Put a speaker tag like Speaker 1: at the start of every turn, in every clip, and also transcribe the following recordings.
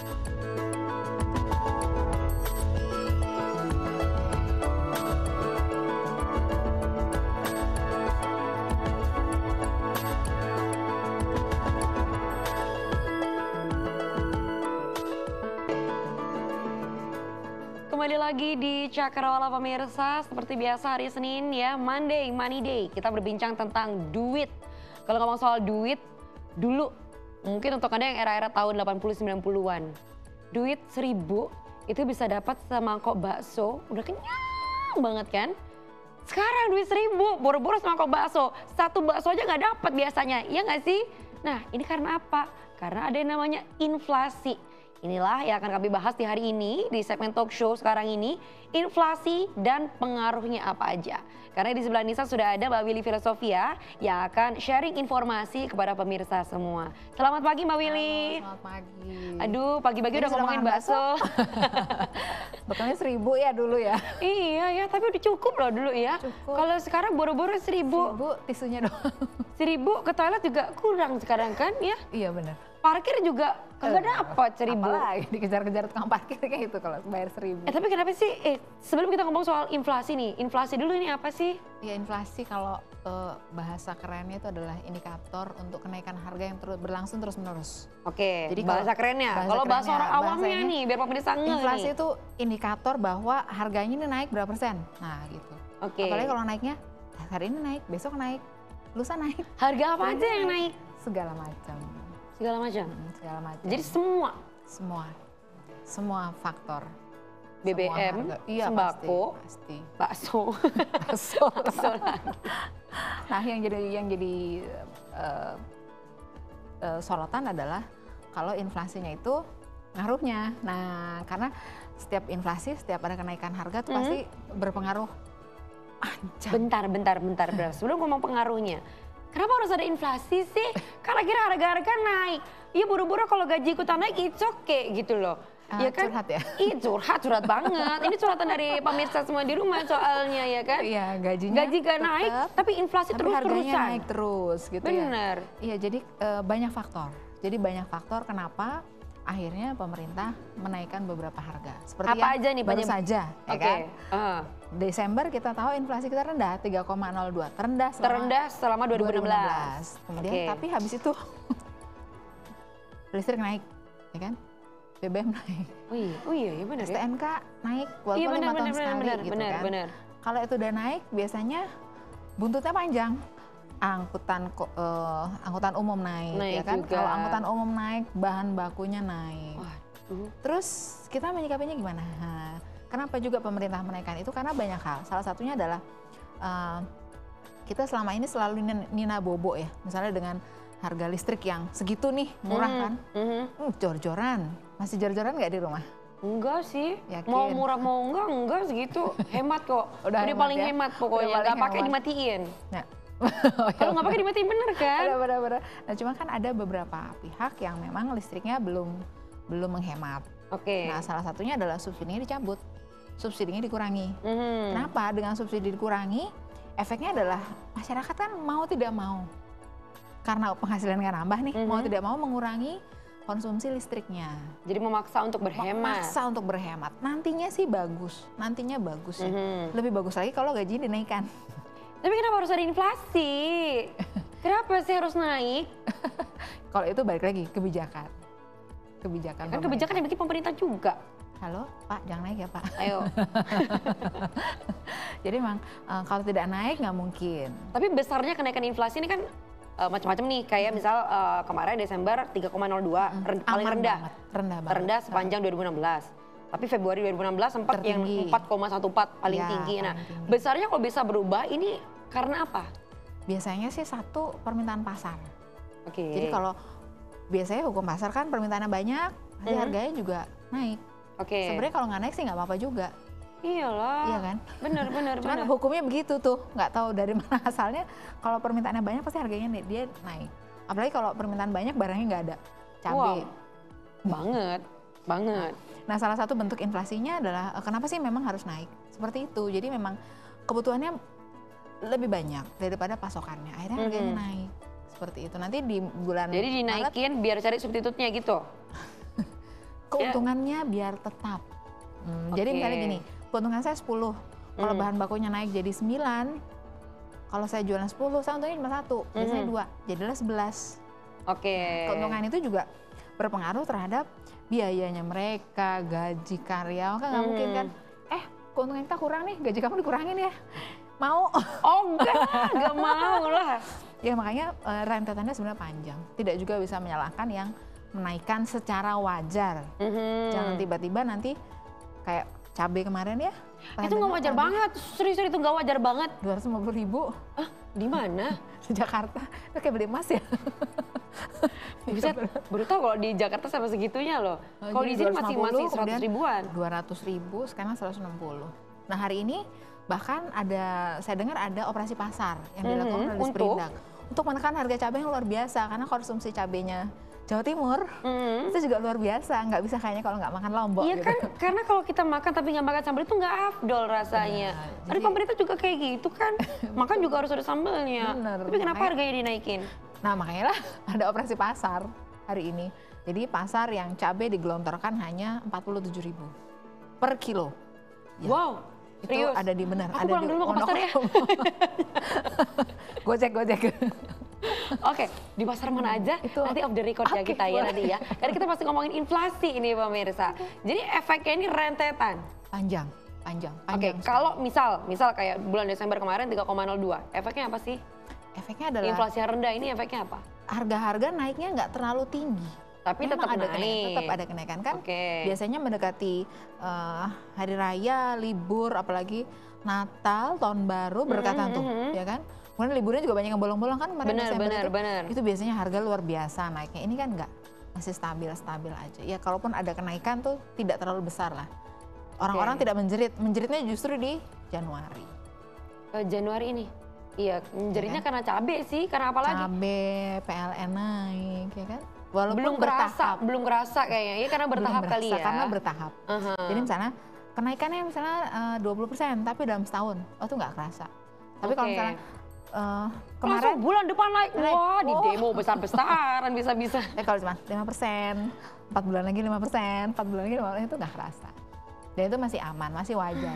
Speaker 1: Kembali lagi di Cakrawala pemirsa, seperti biasa hari Senin ya, Monday, Money Day. Kita berbincang tentang duit. Kalau ngomong soal duit, dulu mungkin untuk Anda yang era-era tahun 80-90-an. Duit 1.000 itu bisa dapat semangkok bakso, udah kenyang banget kan? Sekarang duit 1.000, boro-boro semangkok bakso. Satu bakso aja nggak dapat biasanya, iya nggak sih? Nah ini karena apa? Karena ada yang namanya inflasi. Inilah yang akan kami bahas di hari ini di segmen talk show sekarang ini, inflasi dan pengaruhnya apa aja. Karena di sebelah Nisa sudah ada Mbak Willy Filosofia yang akan sharing informasi kepada pemirsa semua. Selamat pagi Mbak Willy.
Speaker 2: Selamat pagi.
Speaker 1: Aduh pagi-pagi udah ngomongin bakso.
Speaker 2: Bekalnya 1.000 ya dulu ya.
Speaker 1: Iya ya, tapi udah cukup loh dulu ya.
Speaker 2: Cukup.
Speaker 1: Kalau sekarang boro-boro 1.000.
Speaker 2: 1.000 tisunya doang.
Speaker 1: 1.000 ke toilet juga kurang sekarang kan ya.
Speaker 2: Iya benar.
Speaker 1: Parkir juga kagak dapat 1.000.
Speaker 2: Apalagi dikejar-kejar tukang parkir kayak gitu kalau bayar 1.000.
Speaker 1: Tapi kenapa sih, sebelum kita ngomong soal inflasi nih, inflasi dulu ini apa sih?
Speaker 2: Ya inflasi kalau bahasa kerennya itu adalah indikator untuk kenaikan harga yang berlangsung terus-menerus.
Speaker 1: Oke,
Speaker 2: Jadi
Speaker 1: bahasa kerennya. Kalau bahasa orang awamnya nih, biar pemirsa ngeh
Speaker 2: inflasi
Speaker 1: nih.
Speaker 2: itu indikator bahwa harganya ini naik berapa persen. Nah gitu.
Speaker 1: Oke.
Speaker 2: Apalagi kalau naiknya, hari ini naik, besok naik, lusa naik.
Speaker 1: Harga apa aja yang naik?
Speaker 2: Segala macam.
Speaker 1: Segala macam?
Speaker 2: Segala macam.
Speaker 1: Jadi semua?
Speaker 2: Semua faktor.
Speaker 1: BBM,
Speaker 2: iya,
Speaker 1: sembako,
Speaker 2: pasti.
Speaker 1: bakso. Bakso lagi.
Speaker 2: Nah yang jadi sorotan adalah kalau inflasinya itu ngaruhnya. Nah karena setiap inflasi, setiap ada kenaikan harga itu pasti berpengaruh.
Speaker 1: Bentar. Sebelum ngomong pengaruhnya. Kenapa harus ada inflasi sih? Karena kira harga-harga naik. Iya buru-buru kalau gaji ikutan naik, it's okay gitu loh. Ya kan?
Speaker 2: Curhat ya?
Speaker 1: Iya curhat banget. Ini curhatan dari pemirsa semua di rumah soalnya ya kan?
Speaker 2: Iya gajinya
Speaker 1: gaji gak naik, tapi inflasi
Speaker 2: tapi
Speaker 1: terus-terusan.
Speaker 2: harganya naik terus gitu ya.
Speaker 1: Bener.
Speaker 2: Iya jadi banyak faktor. Jadi banyak faktor kenapa akhirnya pemerintah menaikkan beberapa harga. Seperti
Speaker 1: apa aja nih
Speaker 2: baru saja, ya kan? Desember kita tahu inflasi kita rendah 3,02, terendah selama 2016. Kemudian tapi habis itu listrik naik, ya kan? BBM naik.
Speaker 1: Oh iya benar ya.
Speaker 2: STNK naik walaupun 5 tahun sekali gitu kan.
Speaker 1: Benar.
Speaker 2: Kalau itu udah naik biasanya buntutnya panjang. Angkutan umum naik ya kan? Kalau angkutan umum naik, bahan bakunya naik. Terus kita menyikapinya gimana? Kenapa juga pemerintah menaikkan itu? Karena banyak hal. Salah satunya adalah kita selama ini selalu nina bobo ya. Misalnya dengan harga listrik yang segitu nih, murah kan? Jor-joran. Masih jor-joran nggak di rumah?
Speaker 1: Enggak sih,
Speaker 2: yakin?
Speaker 1: Mau murah mau enggak segitu. Hemat kok. Udah paling hemat pokoknya, nggak pakai dimatiin.
Speaker 2: Nah.
Speaker 1: Kalau nggak pakai dimatiin bener kan?
Speaker 2: Bener. Nah cuma kan ada beberapa pihak yang memang listriknya belum menghemat.
Speaker 1: Oke.
Speaker 2: Nah salah satunya adalah subsidinya dicabut, subsidinya dikurangi. Kenapa? Dengan subsidi dikurangi, efeknya adalah masyarakat kan mau tidak mau, karena penghasilan nggak nambah nih, mau tidak mau mengurangi konsumsi listriknya.
Speaker 1: Jadi memaksa untuk berhemat.
Speaker 2: Nantinya sih bagus, ya. Lebih bagus lagi kalau gaji dinaikkan.
Speaker 1: Tapi kenapa harus ada inflasi? Kenapa sih harus naik?
Speaker 2: Kalau itu balik lagi kebijakan.
Speaker 1: Kan kebijakan yang bikin pemerintah juga.
Speaker 2: Halo Pak, jangan naik ya Pak.
Speaker 1: Ayo.
Speaker 2: Jadi memang kalau tidak naik nggak mungkin.
Speaker 1: Tapi besarnya kenaikan inflasi ini kan macam-macam nih. Kayak misal kemarin Desember 3,02, paling rendah. Rendah sepanjang 2016. Tapi Februari 2016 sempat yang 4,14 paling tinggi. Nah, besarnya kalau bisa berubah ini karena apa?
Speaker 2: Biasanya sih satu permintaan pasar.
Speaker 1: Oke.
Speaker 2: Jadi kalau biasanya hukum pasar kan permintaannya banyak, pasti harganya juga naik.
Speaker 1: Oke.
Speaker 2: Sebenarnya kalau nggak naik sih nggak apa-apa juga.
Speaker 1: Iyalah.
Speaker 2: Iya kan?
Speaker 1: Bener.
Speaker 2: Cuman hukumnya begitu tuh, nggak tahu dari mana asalnya. Kalau permintaannya banyak pasti harganya dia naik. Apalagi kalau permintaan banyak barangnya nggak ada, cabai.
Speaker 1: Wow. Banget.
Speaker 2: Nah salah satu bentuk inflasinya adalah kenapa sih memang harus naik seperti itu. Jadi memang kebutuhannya lebih banyak daripada pasokannya, akhirnya harganya naik seperti itu. Nanti di bulan
Speaker 1: jadi dinaikin Maret, biar cari substitutnya gitu.
Speaker 2: keuntungannya biar tetap. Jadi misalnya gini, keuntungan saya 10, kalau bahan bakunya naik jadi 9, kalau saya jualan 10, saya untungnya cuma 1, biasanya 2, jadilah 11. Keuntungan itu juga berpengaruh terhadap biayanya mereka, gaji karyawan, kan nggak mungkin kan, keuntungan kita kurang nih, gaji kamu dikurangin ya, mau?
Speaker 1: Oh enggak mau lah.
Speaker 2: Ya makanya rentetannya sebenarnya panjang, tidak juga bisa menyalahkan yang menaikkan secara wajar. Jangan tiba-tiba nanti kayak cabai kemarin ya.
Speaker 1: Itu nggak wajar banget, serius itu nggak wajar banget.
Speaker 2: 250.000.
Speaker 1: Di mana?
Speaker 2: Di Jakarta, itu kayak beli emas ya.
Speaker 1: Bisa, baru tahu kalau di Jakarta sampai segitunya loh. Kalau di sini masih 100 ribuan.
Speaker 2: 200.000, sekarang 160. Nah hari ini bahkan saya dengar ada operasi pasar yang dilakukan oleh Disperindak untuk menekan harga cabai yang luar biasa, karena konsumsi cabainya Jawa Timur itu juga luar biasa, nggak bisa kayaknya kalau nggak makan lombok.
Speaker 1: Iya
Speaker 2: gitu.
Speaker 1: kan, karena kalau kita makan tapi nggak makan sambal itu nggak afdol rasanya. Jadi pemerintah juga kayak gitu kan, makan juga harus ada sambalnya. Tapi kenapa harganya dinaikin?
Speaker 2: Nah makanya lah ada operasi pasar hari ini. Jadi pasar yang cabai digelontorkan hanya 47.000 per kilo. Ya.
Speaker 1: Wow,
Speaker 2: itu
Speaker 1: serius?
Speaker 2: ada di benar.
Speaker 1: Aku pulang dulu ke pasar ya.
Speaker 2: Gojek.
Speaker 1: Oke, di pasar mana aja itu nanti off the record ya kita ya nanti ya. Karena kita masih ngomongin inflasi ini pemirsa. Jadi efeknya ini rentetan.
Speaker 2: Panjang.
Speaker 1: Oke, kalau misal kayak bulan Desember kemarin 3,02, efeknya apa sih?
Speaker 2: Efeknya adalah
Speaker 1: inflasi yang rendah ini efeknya apa?
Speaker 2: Harga-harga naiknya nggak terlalu tinggi.
Speaker 1: Tapi tetap naik.
Speaker 2: Tetap ada kenaikan kan. Biasanya mendekati hari raya, libur, apalagi Natal, Tahun Baru berdekatan tuh, ya kan? Kemudian liburnya juga banyak yang bolong-bolong kan kemarin
Speaker 1: benar.
Speaker 2: Itu biasanya harga luar biasa naiknya. Ini kan enggak, masih stabil aja. Ya kalaupun ada kenaikan tuh tidak terlalu besar lah. Orang-orang tidak menjeritnya justru di Januari.
Speaker 1: Januari ini? Iya, menjeritnya karena cabai sih, karena apa lagi?
Speaker 2: Cabai, PLN naik, ya kan? Walaupun
Speaker 1: belum kerasa kayaknya, ya karena bertahap kali ya.
Speaker 2: Karena bertahap. Jadi misalnya kenaikannya misalnya 20%, tapi dalam setahun, itu nggak kerasa. Tapi kalau misalnya kemarin
Speaker 1: langsung bulan depan naik, wah di demo besar-besaran bisa-bisa.
Speaker 2: Kalau cuma 5%, 4 bulan lagi 5%, 4 bulan lagi 5%, itu nggak kerasa. Dan itu masih aman, masih wajar.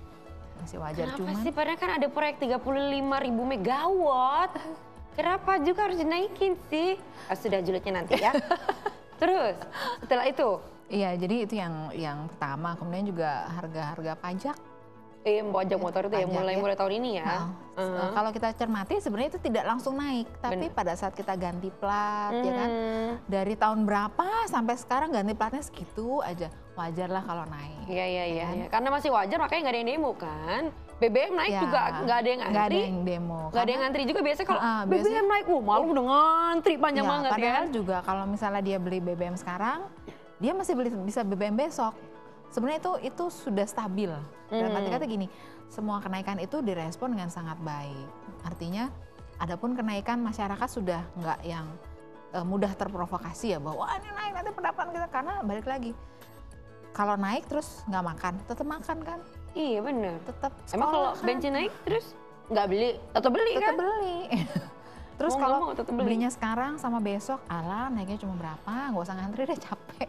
Speaker 1: Kenapa sih? Padahal kan ada proyek 35.000 megawatt. Kenapa juga harus dinaikin sih? Sudah julidnya nanti ya. Terus setelah itu?
Speaker 2: Iya, jadi itu yang pertama. Kemudian juga harga-harga pajak.
Speaker 1: Pajak motor itu ya mulai tahun ini ya.
Speaker 2: Kalau kita cermati sebenarnya itu tidak langsung naik, tapi pada saat kita ganti plat, ya kan, dari tahun berapa sampai sekarang ganti platnya segitu aja, wajar lah kalau naik.
Speaker 1: Iya. Karena masih wajar, makanya nggak ada yang demo kan. BBM naik juga nggak ada yang antri.
Speaker 2: Nggak ada yang demo.
Speaker 1: Nggak ada yang antri juga biasanya kalau BBM naik, malu udah ngantri panjang banget kan.
Speaker 2: Padahal juga kalau misalnya dia beli BBM sekarang, dia masih bisa BBM besok. Sebenarnya itu sudah stabil. Dalam arti kata gini, semua kenaikan itu direspon dengan sangat baik. Artinya, adapun kenaikan masyarakat sudah nggak yang mudah terprovokasi ya, bahwa wah ini naik nanti pendapatan kita, karena balik lagi. Kalau naik terus nggak makan, tetap makan kan?
Speaker 1: Iya benar.
Speaker 2: Tetap.
Speaker 1: Emang kalau bensin naik terus nggak beli, tetap beli kan?
Speaker 2: Tetap beli. Terus kalau belinya sekarang sama besok, naiknya cuma berapa? Nggak usah ngantri deh, capek.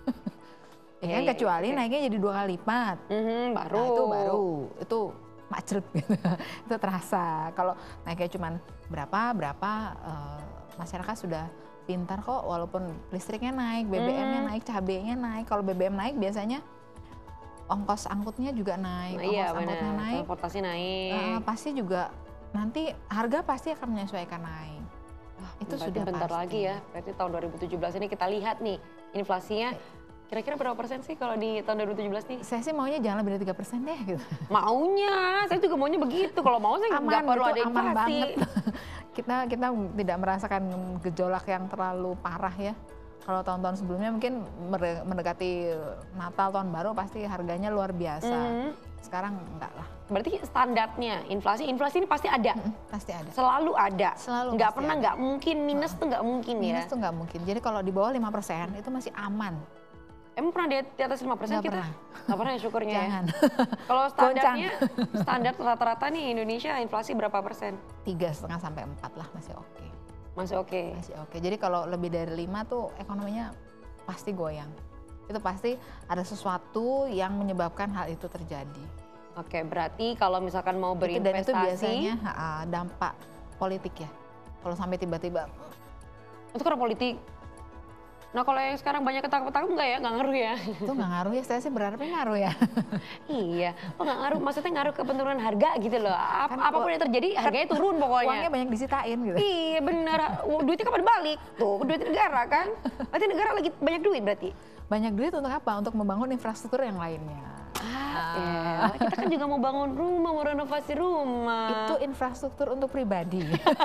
Speaker 2: Ya kan, kecuali naiknya jadi 2 kali lipat.
Speaker 1: Baru.
Speaker 2: Nah, itu macet gitu. Itu terasa. Kalau naiknya cuma berapa, masyarakat sudah pintar kok, walaupun listriknya naik, BBM-nya naik, cabenya naik. Kalau BBM naik biasanya ongkos angkutnya juga naik, angkutnya naik,
Speaker 1: transportasi naik.
Speaker 2: Pasti juga nanti harga pasti akan menyesuaikan naik.
Speaker 1: Wah,
Speaker 2: itu sudah
Speaker 1: bentar
Speaker 2: pasti.
Speaker 1: lagi ya. Berarti tahun 2017 ini kita lihat nih inflasinya. Kira-kira berapa persen sih kalau di tahun 2017 nih?
Speaker 2: Saya sih maunya jangan lebih dari 3% deh gitu.
Speaker 1: Maunya, saya juga maunya begitu. Kalau mau saya nggak perlu ada inflasi.
Speaker 2: Banget. kita tidak merasakan gejolak yang terlalu parah ya. Kalau tahun-tahun sebelumnya mungkin mendekati Natal, Tahun Baru pasti harganya luar biasa. Sekarang enggak lah.
Speaker 1: Berarti standarnya inflasi ini pasti ada?
Speaker 2: Pasti ada.
Speaker 1: Selalu ada?
Speaker 2: Selalu
Speaker 1: nggak pernah, nggak mungkin, minus tuh nggak mungkin ya?
Speaker 2: Minus tuh nggak mungkin. Jadi kalau di bawah 5% itu masih aman.
Speaker 1: Emang pernah di atas 5% kita? Nggak pernah ya syukurnya.
Speaker 2: Jangan.
Speaker 1: Kalau standar rata-rata nih Indonesia inflasi berapa persen?
Speaker 2: 3,5 sampai 4 lah, masih oke.
Speaker 1: Masih oke?
Speaker 2: Masih oke. Jadi kalau lebih dari 5 tuh ekonominya pasti goyang. itu pasti ada sesuatu yang menyebabkan hal itu terjadi.
Speaker 1: Oke, berarti kalau misalkan mau berinvestasi.
Speaker 2: Dan itu biasanya dampak politik ya. Kalau sampai tiba-tiba.
Speaker 1: Itu karena politik. Nah kalau yang sekarang banyak ketangkep-tangkep nggak ya? Nggak ngaruh ya?
Speaker 2: Itu nggak ngaruh ya, saya sih berharapnya ngaruh ya.
Speaker 1: Iya, nggak ngaruh, maksudnya ngaruh ke penurunan harga gitu loh. Apapun yang terjadi harganya turun pokoknya.
Speaker 2: Uangnya banyak disitahin gitu.
Speaker 1: Iya bener, duitnya kapan balik? Tuh, duit negara kan? Berarti negara lagi banyak duit berarti?
Speaker 2: Banyak duit untuk apa? Untuk membangun infrastruktur yang lainnya.
Speaker 1: Kita kan juga mau bangun rumah, mau renovasi rumah.
Speaker 2: Itu infrastruktur untuk pribadi.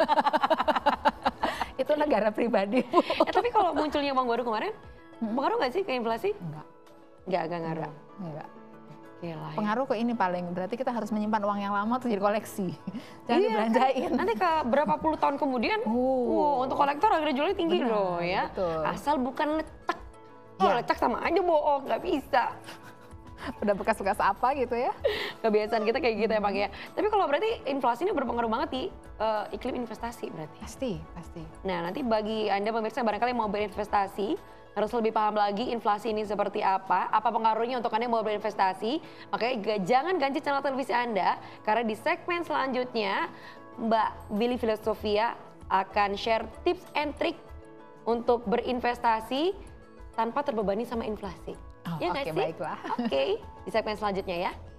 Speaker 2: Itu negara pribadi.
Speaker 1: Tapi kalau munculnya uang baru kemarin, pengaruh nggak sih ke inflasi? Enggak ngaruh.
Speaker 2: Enggak.
Speaker 1: Gila,
Speaker 2: pengaruh ke ini paling, berarti kita harus menyimpan uang yang lama untuk jadi koleksi. Jangan dibelanjain.
Speaker 1: Nanti ke berapa puluh tahun kemudian, untuk kolektor harga jualnya tinggi loh ya. Betul. Asal bukan letak. Oh letak sama aja bohong, nggak bisa.
Speaker 2: Udah bekas-bekas apa gitu ya.
Speaker 1: Kebiasaan kita kayak gitu emang ya. Tapi kalau berarti inflasi ini berpengaruh banget di iklim investasi berarti?
Speaker 2: Pasti.
Speaker 1: Nah nanti bagi Anda pemirsa barangkali mau berinvestasi, harus lebih paham lagi inflasi ini seperti apa pengaruhnya untuk Anda yang mau berinvestasi. Makanya jangan ganti channel televisi Anda, karena di segmen selanjutnya Mbak Willy Filosofia akan share tips and trick untuk berinvestasi tanpa terbebani sama inflasi.
Speaker 2: Oke, baiklah.
Speaker 1: Oke, di segmen selanjutnya ya.